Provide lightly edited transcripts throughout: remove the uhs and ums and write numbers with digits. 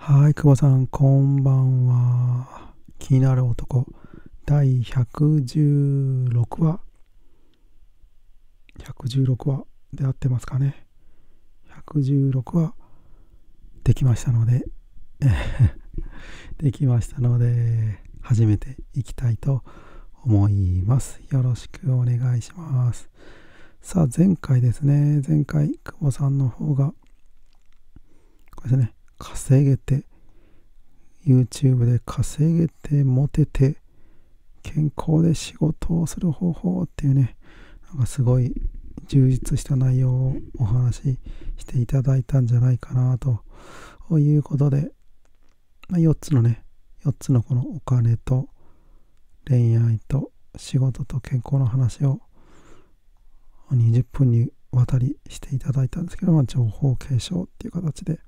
はい、久保さん、こんばんは。気になる男、第116話、116話で合ってますかね。116話、できましたので、できましたので、始めていきたいと思います。よろしくお願いします。さあ、前回ですね、前回、久保さんの方が、これですね、稼げて、YouTube で稼げて、モテて、健康で仕事をする方法っていうね、なんかすごい充実した内容をお話ししていただいたんじゃないかなということで、4つのね、4つのこのお金と恋愛と仕事と健康の話を20分にわたりしていただいたんですけど、情報継承っていう形で、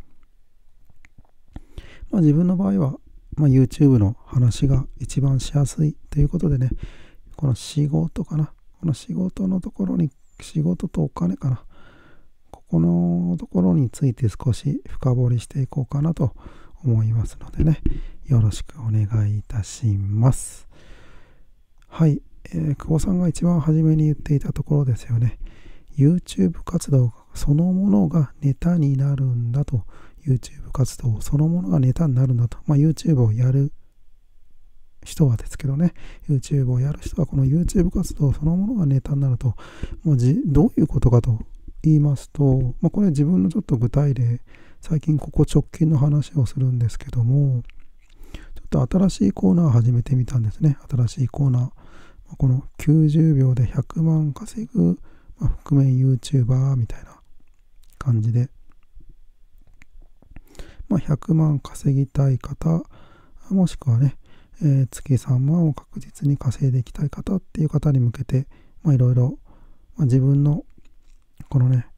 自分の場合は、YouTube の話が一番しやすいということでね、この仕事かな、この仕事のところに、仕事とお金かな、ここのところについて少し深掘りしていこうかなと思いますのでね、よろしくお願いいたします。はい、久保さんが一番初めに言っていたところですよね。YouTube 活動そのものがネタになるんだと。YouTube 活動そのものがネタになるんだと。YouTube をやる人はですけどね、YouTube をやる人はこの YouTube 活動そのものがネタになると、どういうことかと言いますと、これ自分のちょっと具体例、最近ここ直近の話をするんですけども、ちょっと新しいコーナーを始めてみたんですね。新しいコーナー。この90秒で100万稼ぐ、覆面 YouTuber みたいな感じで、100万稼ぎたい方、もしくはね、月3万を確実に稼いでいきたい方っていう方に向けて、いろいろ、自分のこのね、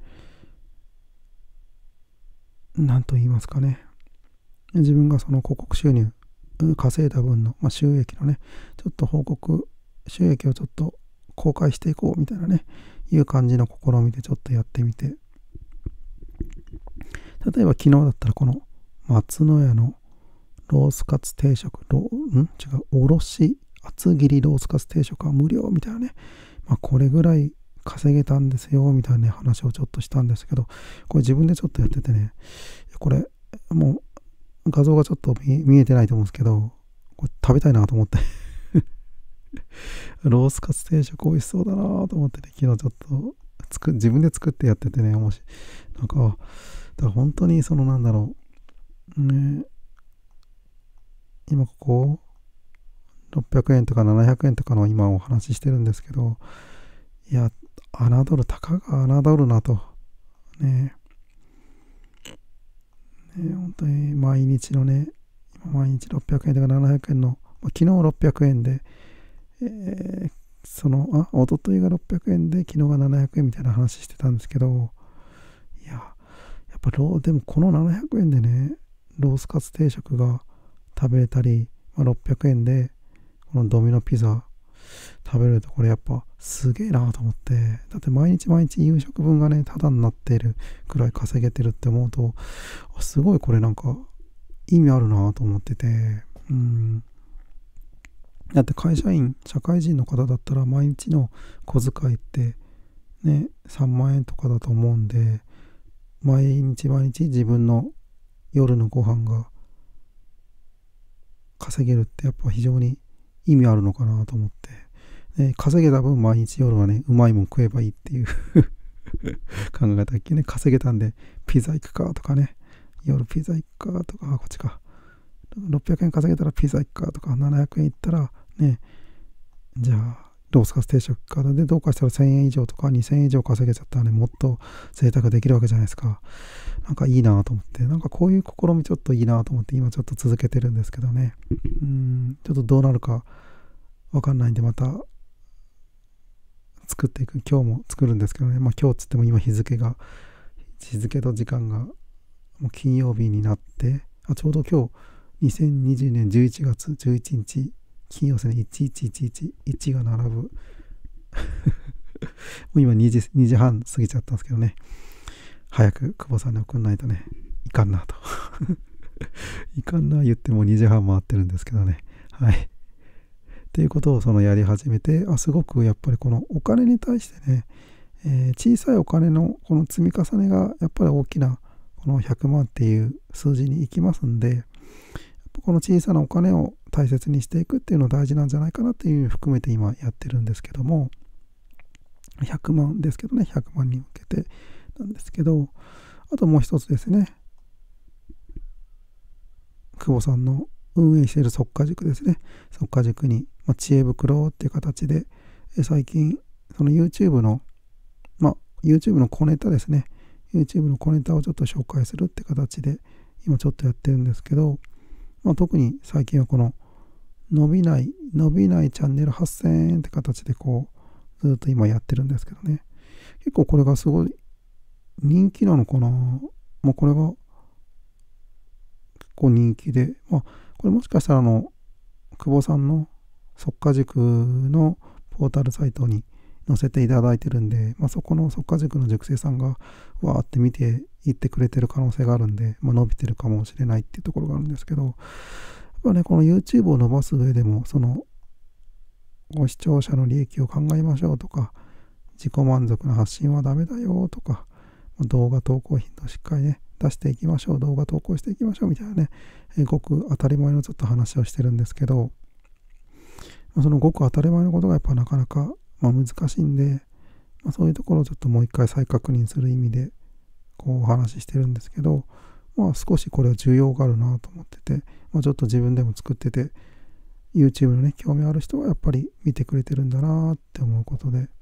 何と言いますかね、自分がその広告収入稼いだ分の、収益のね、ちょっと報告収益をちょっと公開していこうみたいなね、いう感じの試みでちょっとやってみて、例えば昨日だったらこの松の家のロースカツ定食、おろし厚切りロースカツ定食は無料みたいなね、これぐらい稼げたんですよみたいな、ね、話をちょっとしたんですけど、これ自分でちょっとやっててね、これもう画像がちょっと見えてないと思うんですけど、これ食べたいなと思ってロースカツ定食美味しそうだなと思ってね、昨日ちょっと自分で作ってやっててね、なんかだから本当にそのなんだろうね、今ここ600円とか700円とかの今お話ししてるんですけど、いや、たかが侮るなとね、本当に毎日のね、毎日600円とか700円の、昨日600円で、一昨日が600円で昨日が700円みたいな話してたんですけど、いや、やっぱでもこの700円でね、ロースカツ定食が食べれたり、600円でこのドミノピザ食べれると、これやっぱすげえなと思って、だって毎日毎日夕食分がねタダになっているくらい稼げてるって思うと、すごいこれなんか意味あるなと思ってて、だって社会人の方だったら毎日の小遣いってね3万円とかだと思うんで、毎日毎日自分の夜のご飯が稼げるってやっぱ非常に意味あるのかなと思って、稼げた分毎日夜はねうまいもん食えばいいっていう考えたっけね、稼げたんでピザ行くかとかね、夜ピザ行くかとか、こっちか600円稼げたらピザ行くかとか、700円行ったらね、じゃあロースカツ定食かでどうかしたら1000円以上とか2000円以上稼げちゃったらね、もっと贅沢できるわけじゃないですか。なんかいいなと思って、なんかこういう試みちょっといいなと思って今ちょっと続けてるんですけどね、ちょっとどうなるかわかんないんで、また作っていく、今日も作るんですけどね、今日つっても今日付と時間がもう金曜日になって、ちょうど今日2020年11月11日金曜ですね、1111が並ぶもう今2時半過ぎちゃったんですけどね、早く久保さんに送んないとねいかんなといかんな言っても2時半回ってるんですけどね。はい。っていうことをやり始めて、すごくやっぱりこのお金に対してね、小さいお金のこの積み重ねがやっぱり大きなこの100万っていう数字に行きますんで、この小さなお金を大切にしていくっていうの大事なんじゃないかなっていうのを含めて今やってるんですけども、100万ですけどね、100万に向けてなんですけど、あともう一つですね、久保さんの運営している速稼塾ですね。速稼塾に、知恵袋っていう形で、最近、その YouTube の、YouTube の小ネタですね。YouTube の小ネタをちょっと紹介するって形で、今ちょっとやってるんですけど、特に最近はこの、伸びないチャンネル8000円って形でずっと今やってるんですけどね。結構これがすごい人気なのかな。これが結構人気で、これもしかしたら久保さんの速稼塾のポータルサイトに載せていただいてるんで、そこの速稼塾の塾生さんがわーって見ていってくれてる可能性があるんで、伸びてるかもしれないっていうところがあるんですけど、やっぱね、この YouTube を伸ばす上でも、ご視聴者の利益を考えましょうとか、自己満足な発信はダメだよとか、動画投稿頻度をしっかりね、出していきましょう、動画投稿していきましょうみたいなね、ごく当たり前のちょっと話をしてるんですけど、そのごく当たり前のことがやっぱなかなか、難しいんで、そういうところをちょっともう一回再確認する意味でお話ししてるんですけど、少しこれは重要があるなと思ってて、ちょっと自分でも作ってて YouTube のね、興味ある人はやっぱり見てくれてるんだなって思うことで、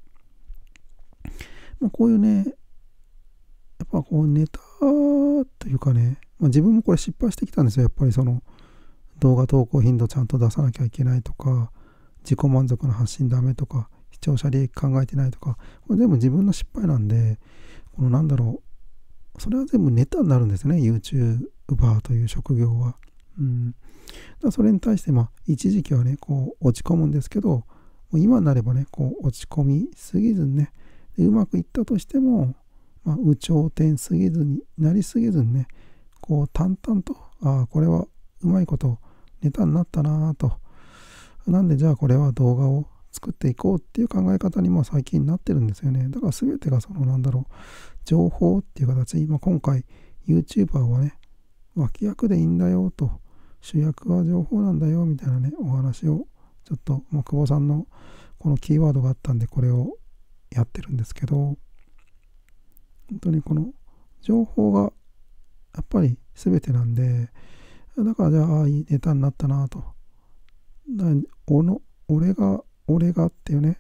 こういうね、やっぱネタというかね、自分もこれ失敗してきたんですよ。やっぱり動画投稿頻度ちゃんと出さなきゃいけないとか、自己満足の発信ダメとか、視聴者利益考えてないとか、これ全部自分の失敗なんで、それは全部ネタになるんですね、YouTuber という職業は。それに対して一時期はね、落ち込むんですけど、もう今になればね、落ち込みすぎずにね、うまくいったとしても、有頂天すぎずになりすぎずにね、淡々と、これはうまいことネタになったなと、なんでじゃあこれは動画を作っていこうっていう考え方にも最近なってるんですよね。だから全てが情報っていう形、今回 YouTuber はね、脇役でいいんだよと、主役は情報なんだよみたいなね、お話をちょっと、久保さんのこのキーワードがあったんでこれをやってるんですけど、本当にこの情報がやっぱり全てなんで、だからじゃあいいネタになったなと。俺がっていうね、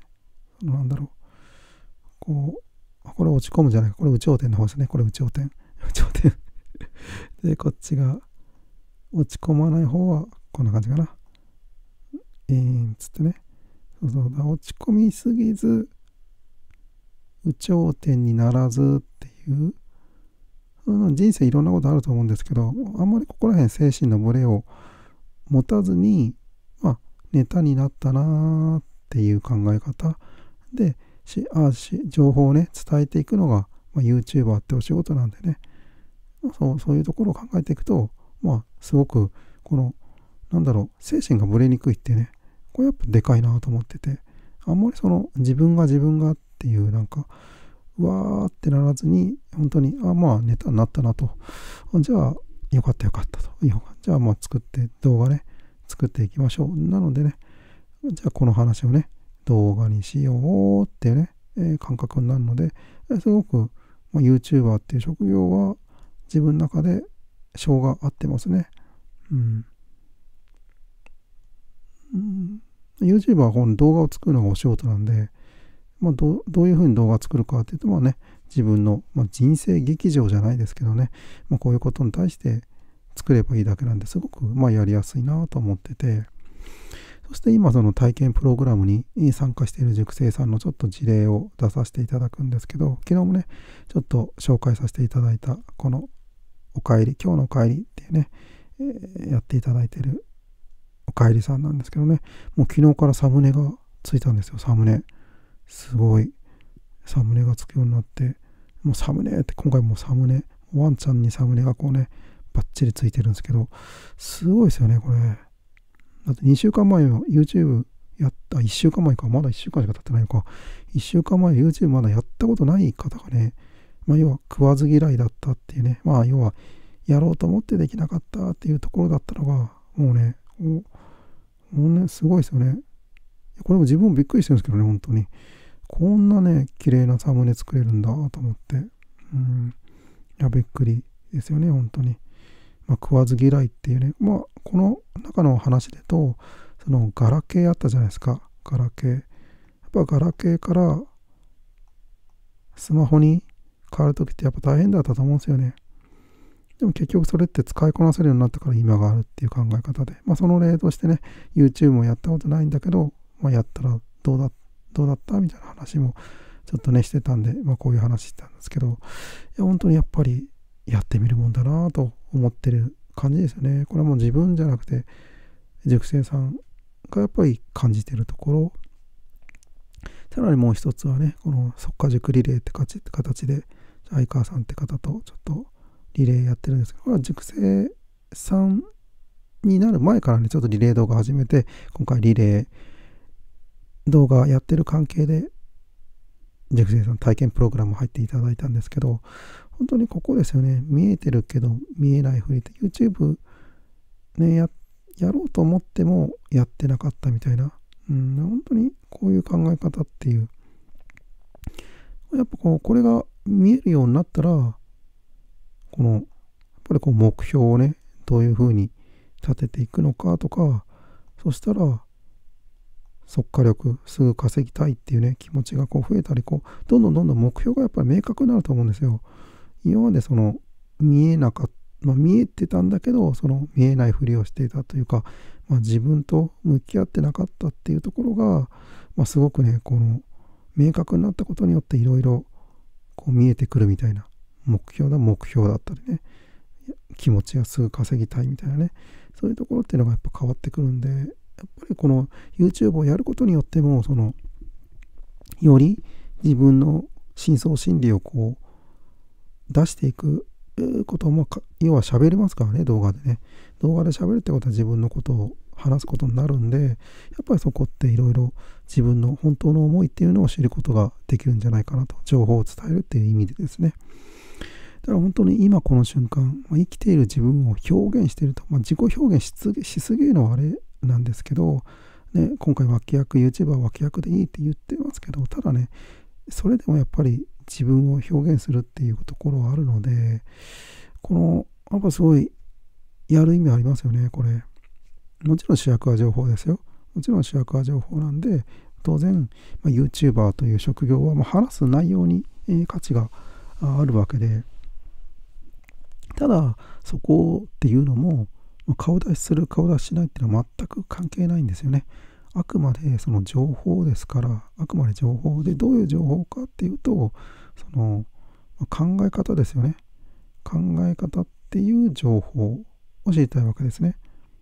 これ落ち込むじゃないか。これ有頂天の方ですね。これ有頂天。有頂天。で、こっちが落ち込まない方はこんな感じかな。つってね。落ち込みすぎず、有頂天にならずっていう、人生いろんなことあると思うんですけど、あんまりここら辺精神のブレを持たずに、ネタになったなーっていう考え方で、情報をね、伝えていくのが、YouTuber ってお仕事なんでね、そういうところを考えていくと、すごく、精神がぶれにくいってね、これやっぱでかいなと思ってて、あんまり自分がっていう、うわーってならずに、本当に、ネタになったなと。じゃあ、よかったと。じゃあ、動画ね、作っていきましょう。なのでね、じゃあこの話をね、動画にしようっていうね、感覚になるので、すごく、YouTuber っていう職業は自分の中で性が合ってますね。YouTuber はこの動画を作るのがお仕事なんで、どういうふうに動画を作るかっていうと、自分の、人生劇場じゃないですけどね、こういうことに対して作ればいいだけなんで、すごく、やりやすいなと思ってて、そして今その体験プログラムに参加している塾生さんのちょっと事例を出させていただくんですけど、昨日もね、ちょっと紹介させていただいた、この今日のお帰りっていうね、やっていただいているお帰りさんなんですけどね、もう昨日からサムネがついたんですよ、サムネ。すごいサムネがつくようになって、もうサムネって今回もサムネ、ワンちゃんにサムネがバッチリついてるんですけど、すごいですよね、これ。だって2週間前は YouTube やった、1週間前か、まだ1週間しか経ってないのか、1週間前 YouTube まだやったことない方がね、要は食わず嫌いだったっていうね、要はやろうと思ってできなかったっていうところだったのが、もうね、すごいですよね。これも自分もびっくりしてるんですけどね、本当に。こんなね、綺麗なサムネ作れるんだと思って。いや、びっくりですよね、本当に。食わず嫌いっていうね、この中の話でと、そのガラケーあったじゃないですか、ガラケー。やっぱガラケーからスマホに変わるときってやっぱ大変だったと思うんですよね。でも結局それって使いこなせるようになったから今があるっていう考え方で、その例としてね、YouTube もやったことないんだけど、やったらどうだったみたいな話もちょっとねしてたんで、こういう話してたんですけど、いや本当にやっぱりやってみるもんだなと思ってる感じですよね。これはもう自分じゃなくて塾生さんがやっぱり感じてるところ。さらにもう一つはね、この速化塾リレーって形で相川さんって方とちょっとリレーやってるんですけど、これは塾生さんになる前からねちょっとリレー動画始めて、今回リレー動画やってる関係で塾生さん体験プログラム入っていただいたんですけど、本当にここですよね。見えてるけど見えないふりって YouTube ね、やろうと思ってもやってなかったみたいな、本当にこういう考え方っていう、やっぱこれが見えるようになったら、やっぱり目標をねどういうふうに立てていくのかとか、そしたら速化力すぐ稼ぎたいっていうね気持ちが増えたり、どんどん目標がやっぱり明確になると思うんですよ。今まで見えてたんだけど、見えないふりをしていたというか、自分と向き合ってなかったっていうところが、すごくね明確になったことによっていろいろ見えてくるみたいな、目標だったりね、気持ちがすぐ稼ぎたいみたいなね、そういうところっていうのがやっぱ変わってくるんで、やっぱりこの YouTube をやることによってもより自分の深層心理を出していくことも要は喋れますからね、動画で喋るってことは自分のことを話すことになるんで、やっぱりそこっていろいろ自分の本当の思いっていうのを知ることができるんじゃないかなと、情報を伝えるっていう意味でですね。だから本当に今この瞬間、生きている自分を表現していると、自己表現しすぎるのはあれなんですけど、今回YouTuber は脇役でいいって言ってますけど、ただね、それでもやっぱり自分を表現するっていうところはあるので、やっぱすごいやる意味ありますよね、これ。もちろん主役は情報ですよ。もちろん主役は情報なんで、当然、YouTuber という職業は話す内容に、価値があるわけで、ただそこっていうのも顔出しする顔出ししないっていうのは全く関係ないんですよね。あくまでその情報ですから、あくまで情報で、どういう情報かっていうと、考え方ですよね。考え方っていう情報を知りたいわけですね。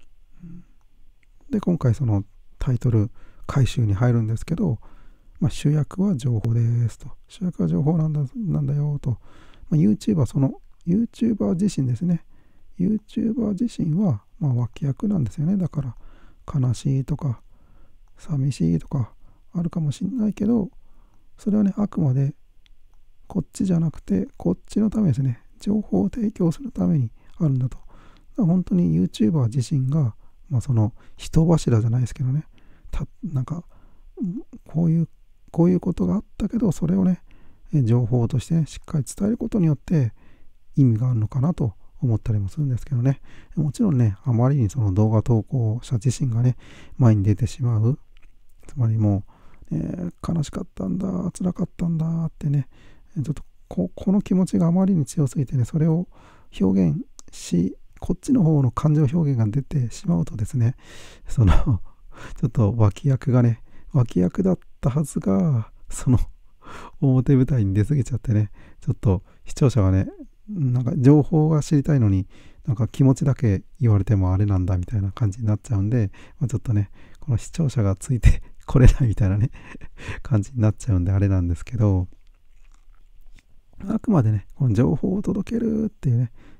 で今回タイトル回収に入るんですけど、主役は情報ですと、主役は情報なんだよと、YouTuber 自身ですね。YouTuber 自身は脇役なんですよね。だから悲しいとか寂しいとかあるかもしれないけど、それはねあくまでこっちじゃなくてこっちのためですね。情報を提供するためにあるんだと。だから本当に YouTuber 自身が人柱じゃないですけどね、なんかこういうことがあったけど、それをね情報として、しっかり伝えることによって意味があるのかなと思ったりもするんですけどね。もちろんね、あまりに動画投稿者自身がね前に出てしまう、つまりもう、悲しかったんだ、辛かったんだってね、ちょっとこの気持ちがあまりに強すぎてね、それを表現し、こっちの方の感情表現が出てしまうとですね、ちょっと脇役だったはずが表舞台に出過ぎちゃってね、ちょっと視聴者がね、なんか情報が知りたいのに、なんか気持ちだけ言われてもあれなんだみたいな感じになっちゃうんで、ちょっとねこの視聴者がついてこれないみたいなね感じになっちゃうんであれなんですけど、あくまでねこの情報を届けるっていうね、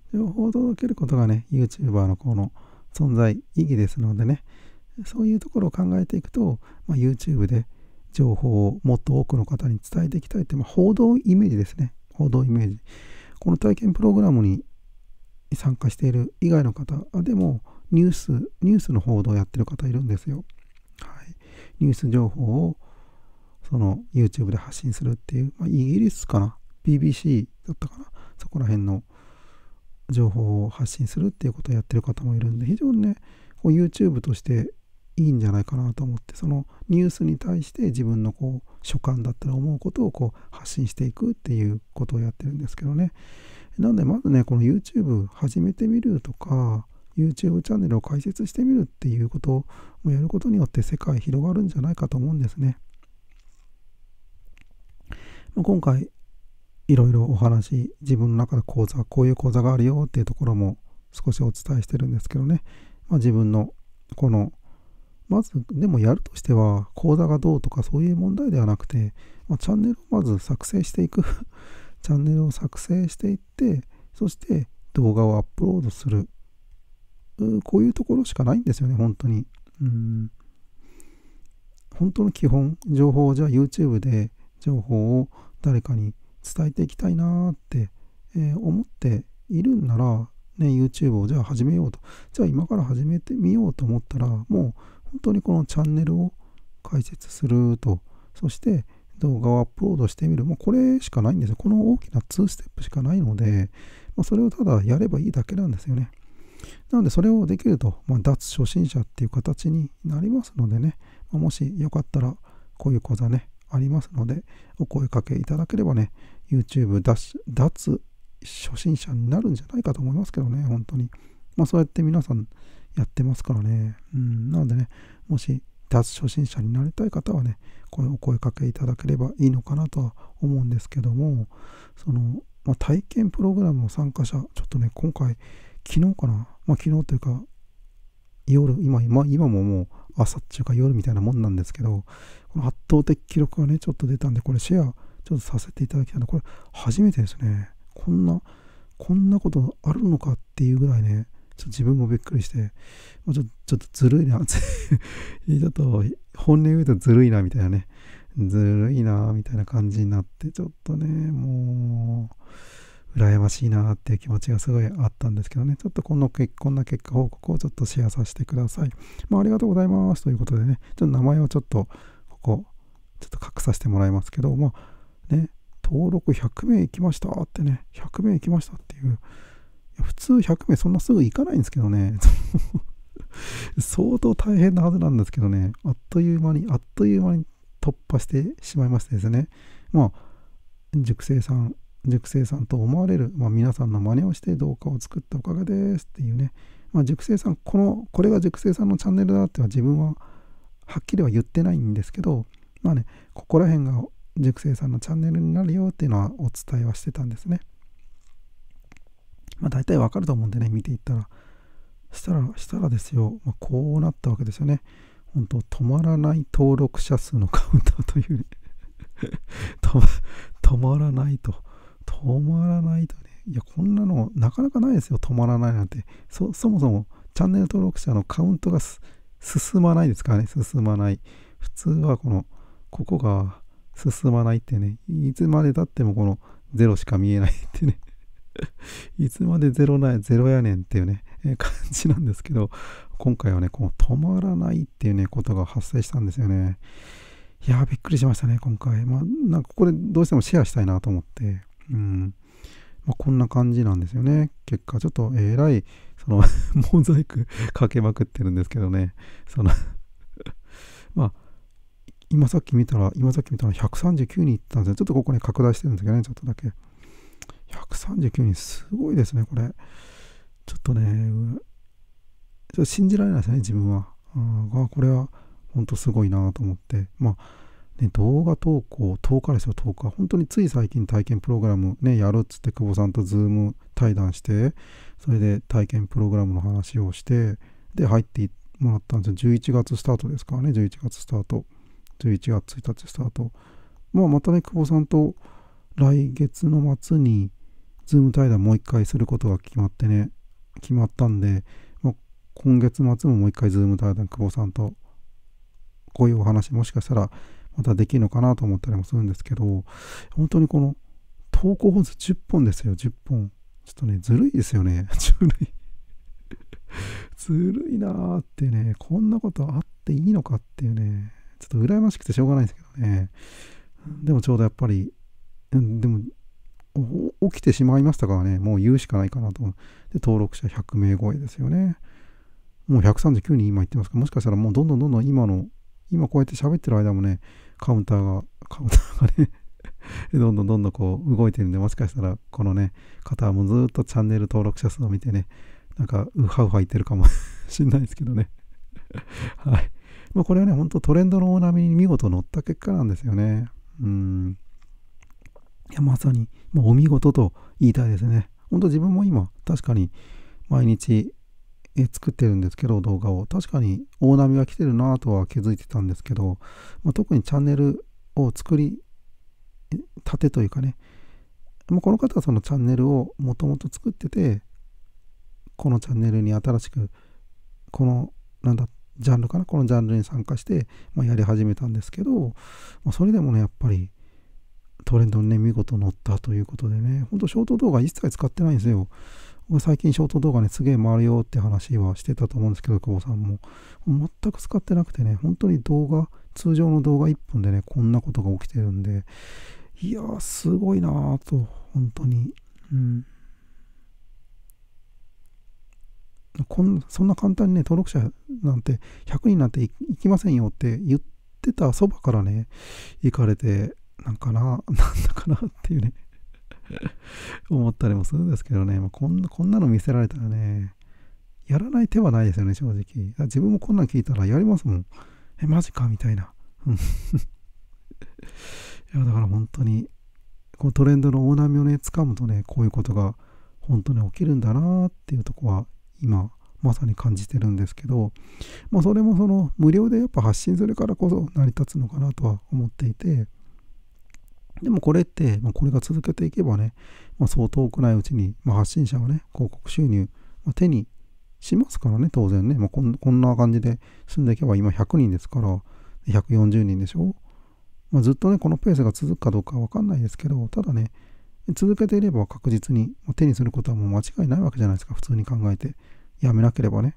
情報を届けることがね、YouTuber のこの存在意義ですのでね、そういうところを考えていくと、YouTube で情報をもっと多くの方に伝えていきたいって、報道イメージですね。報道イメージ。この体験プログラムに参加している以外の方でも、ニュースの報道をやってる方いるんですよ。はい。ニュース情報をその YouTube で発信するっていう、イギリスかな BBC だったかな、そこら辺の情報を発信するっていうことをやってる方もいるんで、非常にね、こう YouTube としていいんじゃないかなと思って、そのニュースに対して自分のこう所感だったり思うことをこう発信していくっていうことをやってるんですけどね。なんでまずね、この YouTube 始めてみるとか、YouTube チャンネルを開設してみるっていうことをやることによって世界広がるんじゃないかと思うんですね。今回いろいろお話、自分の中でこういう講座があるよっていうところも少しお伝えしてるんですけどね。自分のこのまずでもやるとしては講座がどうとかそういう問題ではなくて、チャンネルをまず作成していくチャンネルを作成していって、そして動画をアップロードする、こういうところしかないんですよね、本当に。本当の基本情報をじゃあ YouTube で情報を誰かに伝えていきたいなって、思っているんなら、ね、YouTube をじゃあ始めようと。じゃあ今から始めてみようと思ったら、もう本当にこのチャンネルを開設すると、そして動画をアップロードしてみる。もうこれしかないんですよ。この大きな2ステップしかないので、それをただやればいいだけなんですよね。なのでそれをできると、脱初心者っていう形になりますのでね、もしよかったらこういう講座ね、ありますので、お声かけいただければね、YouTube 脱初心者になるんじゃないかと思いますけどね、本当に。そうやって皆さんやってますからね。なのでね、もし脱初心者になりたい方はね、お声かけいただければいいのかなとは思うんですけども、その、体験プログラムの参加者、ちょっとね、今回、昨日かな、昨日というか、夜、今ももう朝っていうか夜みたいなもんなんですけど、この圧倒的記録がね、ちょっと出たんで、これシェアちょっとさせていただきたいので、これ初めてですね。こんなことあるのかっていうぐらいね、ちょっと自分もびっくりして、ちょっとずるいなちょっと本音言うとずるいなみたいなね、ずるいなみたいな感じになって、ちょっとね、もう羨ましいなっていう気持ちがすごいあったんですけどね、ちょっとこんな結果報告をちょっとシェアさせてください。ありがとうございますということでね、ちょっと名前をちょっとここちょっと隠させてもらいますけど、ね、登録100名行きましたってね、100名行きましたっていう、普通100名そんなすぐ行かないんですけどね、相当大変なはずなんですけどね、あっという間に突破してしまいましてですね、塾生さんと思われる、皆さんの真似をして動画を作ったおかげですっていうね、塾生さん、これが塾生さんのチャンネルだっては自分ははっきりは言ってないんですけど、ここら辺が塾生さんのチャンネルになるよっていうのはお伝えはしてたんですね。大体わかると思うんでね、見ていったら。したらですよ、こうなったわけですよね。本当止まらない登録者数のカウンターという、ね、止まらないとね。いや、こんなのなかなかないですよ、止まらないなんて。そもそもチャンネル登録者のカウントが進まないですからね、進まない。普通はここが進まないってね、いつまで経ってもこのゼロしか見えないってねいつまでゼロやねんっていうね、感じなんですけど、今回はね、この止まらないっていうね、ことが発生したんですよね。いやー、びっくりしましたね、今回。なんかこれどうしてもシェアしたいなと思って。こんな感じなんですよね。結果、ちょっとえらい、モザイクかけまくってるんですけどね。今さっき見たら139人いったんですよ。ちょっとここね、拡大してるんですけどね、ちょっとだけ。139人、すごいですね、これ。ちょっとね、ちょっと信じられないですね、自分は。これは本当すごいなと思って。動画投稿、10日ですよ、10日。本当につい最近体験プログラムね、やるっつって久保さんとズーム対談して、それで体験プログラムの話をして、で、入ってもらったんですよ。11月スタートですからね、11月スタート。11月1日スタート。またね、久保さんと来月の末にズーム対談もう一回することが決まったんで、今月末ももう一回ズーム対談久保さんとこういうお話もしかしたらまたできるのかなと思ったりもするんですけど、本当にこの投稿本数10本ですよ、10本。ちょっとね、ずるいですよね。ずるいなーってね、こんなことあっていいのかっていうね、ちょっと羨ましくてしょうがないんですけどね。でもちょうどやっぱり、でも起きてしまいましたからね、もう言うしかないかなと。で、登録者100名超えですよね。もう139人今言ってますから、もしかしたらもうどんどん今こうやって喋ってる間もね、カウンターがねどんどんこう動いてるんで、もしかしたらこのね、方はもうずっとチャンネル登録者数を見てね、なんかウハウハ言ってるかもしれないですけどね。はい。これはね、本当トレンドの大波に見事乗った結果なんですよね。いや、まさに、もうお見事と言いたいですね。本当自分も今、確かに毎日作ってるんですけど、動画を。確かに大波が来てるなとは気づいてたんですけど、特にチャンネルを作りたてというかね、この方はそのチャンネルをもともと作ってて、このチャンネルに新しく、この、ジャンルかな、このジャンルに参加して、やり始めたんですけど、それでもね、やっぱり、トレンドにね、見事乗ったということでね、ほんとショート動画一切使ってないんですよ。僕最近ショート動画ね、すげえ回るよって話はしてたと思うんですけど、久保さんも。全く使ってなくてね、本当に通常の動画1本でね、こんなことが起きてるんで、いやー、すごいなーと、本当に。そんな簡単にね、登録者なんて100人なんていきませんよって言ってたそばからね、行かれて、なんだかなっていうね思ったりもするんですけどね、こんなの見せられたらね、やらない手はないですよね、正直。自分もこんなん聞いたらやりますもん。マジかみたいな。いや、だから本当に、このトレンドの大波をね、掴むとね、こういうことが本当に起きるんだなっていうとこは、今、まさに感じてるんですけど、それもその無料でやっぱ発信するからこそ成り立つのかなとは思っていて、でもこれって、これが続けていけばね、そう遠くないうちに、発信者はね、広告収入、手にしますからね、当然ね、こんな感じで進んでいけば今100人ですから、140人でしょ。ずっとね、このペースが続くかどうかわかんないですけど、ただね、続けていれば確実に手にすることはもう間違いないわけじゃないですか、普通に考えて。やめなければね。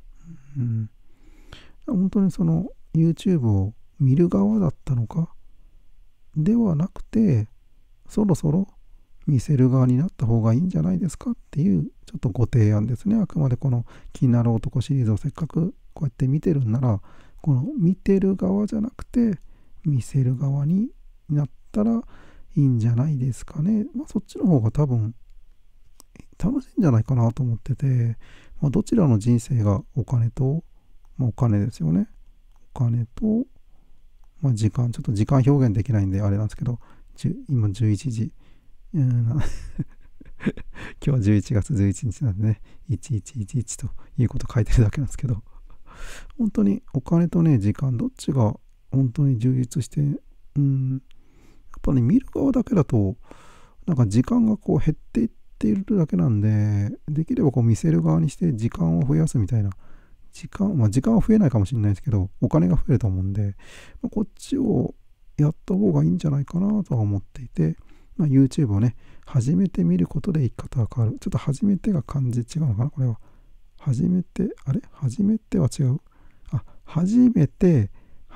本当にその YouTube を見る側だったのか、ではなくて、そろそろ見せる側になった方がいいんじゃないですかっていうちょっとご提案ですね。あくまでこの気になる男シリーズをせっかくこうやって見てるんなら、この見てる側じゃなくて見せる側になったらいいんじゃないですかね。そっちの方が多分楽しいんじゃないかなと思ってて、どちらの人生がお金と、お金ですよね。お金と、時間、ちょっと時間表現できないんであれなんですけど、今11時、今日は11月11日なんでね、1111ということ書いてるだけなんですけど、本当にお金とね、時間、どっちが本当に充実して、やっぱり、見る側だけだと、時間がこう減っていっているだけなんで、できればこう見せる側にして時間を増やすみたいな、時間は増えないかもしれないですけど、お金が増えると思うんで、こっちをやった方がいいんじゃないかなとは思っていて、YouTube をね、初めて見ることで生き方が変わる。ちょっと初めてが漢字違うのかなこれは。初めては違う。初めて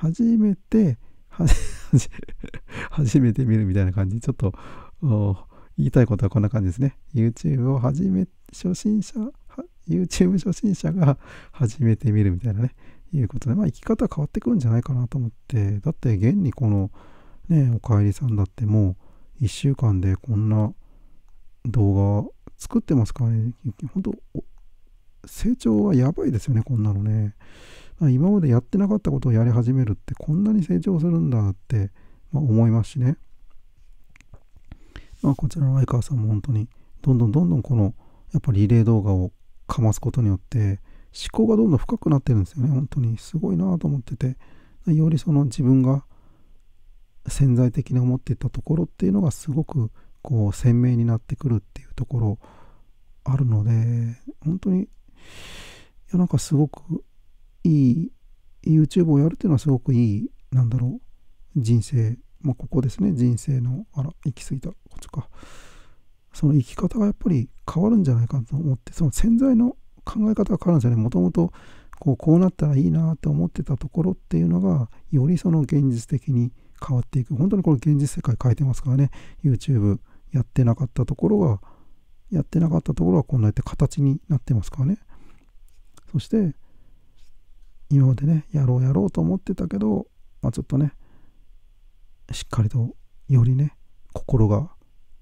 見るみたいな感じ。ちょっと、言いたいことはこんな感じですね。YouTube 初心者が初めて見るみたいなね、いうことで、生き方変わってくるんじゃないかなと思って、だって現にこのね、おかえりさんだってもう1週間でこんな動画作ってますからね、本当成長はやばいですよね、こんなのね。今までやってなかったことをやり始めるってこんなに成長するんだって、思いますしね。こちらの相川さんも本当にどんどんこのやっぱりリレー動画をかますことによって思考がどんどん深くなってるんですよね。本当にすごいなと思ってて、よりその自分が潜在的に思っていたところっていうのがすごくこう鮮明になってくるっていうところあるので、本当になんかすごくいい YouTube をやるっていうのはすごくいい、なんだろう、人生、ここですね、人生の、行き過ぎた、こっちか、その生き方がやっぱり変わるんじゃないかと思って、その潜在の考え方が変わるんですよね。もともとこうなったらいいなと思ってたところっていうのが、よりその現実的に変わっていく。本当にこれ現実世界変えてますからね。 YouTube やってなかったところがこんなやって形になってますからね。そして今までね、やろうと思ってたけど、ちょっとね、しっかりとよりね、心が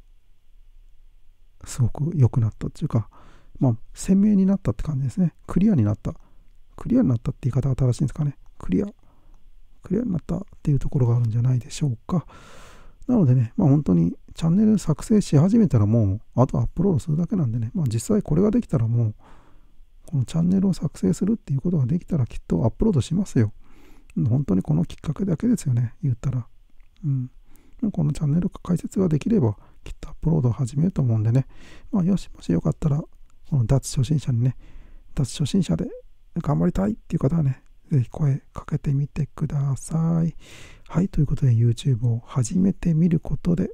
すごく良くなったっていうか、鮮明になったって感じですね。クリアになったって言い方が正しいんですかね。クリアになったっていうところがあるんじゃないでしょうか。なのでね、本当にチャンネル作成し始めたらもうあとアップロードするだけなんでね、実際これができたらもうこのチャンネルを作成するっていうことができたらきっとアップロードしますよ。本当にこのきっかけだけですよね、言ったら。このチャンネル解説ができればきっとアップロードを始めると思うんでね、もしよかったらこの脱初心者で頑張りたいっていう方はね、ぜひ声かけてみてください。はい、ということで YouTube を始めてみることで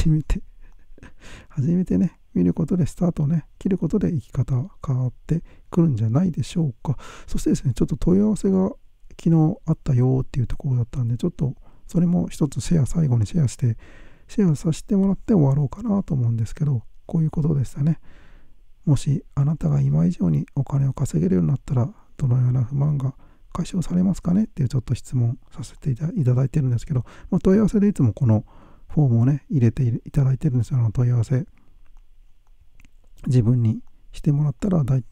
ね、見ることでスタートをね、切ることで生き方が変わってくるんじゃないでしょうか。そしてですね、ちょっと問い合わせが昨日あったよっていうところだったんで、ちょっとそれも一つ最後にシェアさせてもらって終わろうかなと思うんですけど、こういうことでしたね。もしあなたが今以上にお金を稼げるようになったら、どのような不満が解消されますかねっていうちょっと質問させていただいてるんですけど、問い合わせでいつもこのフォームをね、入れていただいてるんですよ。問い合わせ自分にしてもらったら問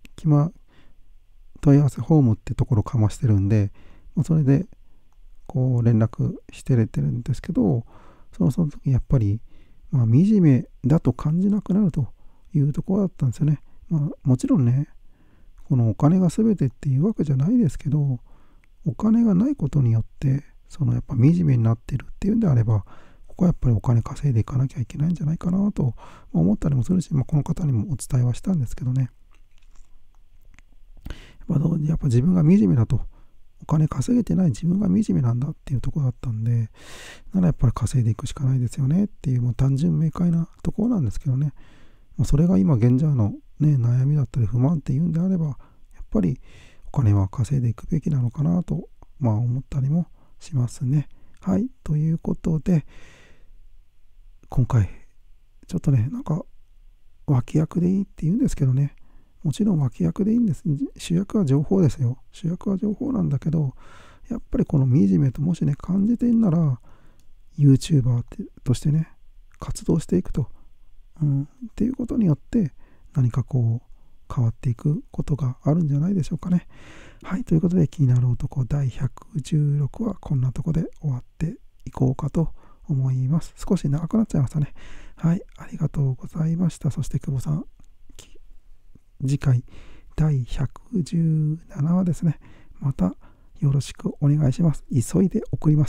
い合わせフォームってところをかましてるんで、それでこう連絡してれてるんですけど、その時やっぱり惨めだと感じなくなるというところだったんですよね。もちろんね、このお金が全てっていうわけじゃないですけど、お金がないことによってやっぱ惨めになってるっていうんであれば、ここはやっぱりお金稼いでいかなきゃいけないんじゃないかなと思ったりもするし、この方にもお伝えはしたんですけどね、やっぱ自分が惨めだと、お金稼げてない自分が惨めなんだっていうところだったんで、ならやっぱり稼いでいくしかないですよねっていう、単純明快なところなんですけどね、それが今現在の、悩みだったり不満っていうんであれば、やっぱりお金は稼いでいくべきなのかなと、思ったりもしますね。はい、ということで今回ちょっとね、脇役でいいって言うんですけどね、もちろん脇役でいいんです。主役は情報ですよ。主役は情報なんだけど、やっぱりこの惨めともしね感じてんなら YouTuber としてね活動していくと、っていうことによって何かこう変わっていくことがあるんじゃないでしょうかね。はい、ということで気になる男第116話こんなとこで終わっていこうかと思います。少し長くなっちゃいましたね。はい、ありがとうございました。そして久保さん、次回第117話ですね。またよろしくお願いします。急いで送ります。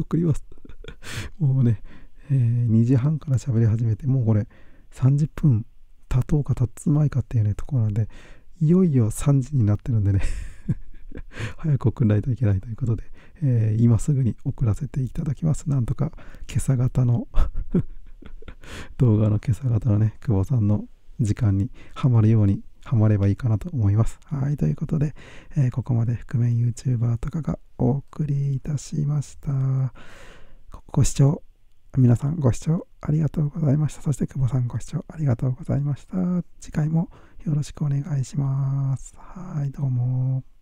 もうね、2時半から喋り始めて、もうこれ30分経とうか経つまいかっていうねところなんで、いよいよ3時になってるんでね早く送らないといけないということで、今すぐに送らせていただきます。なんとか今朝方の動画の今朝方のね久保さんの時間にはまるようにはまればいいかなと思います。はい、ということで、ここまで覆面 YouTuber タカがお送りいたしました。皆さんご視聴ありがとうございました。そして久保さんご視聴ありがとうございました。次回もよろしくお願いします。はい、どうも。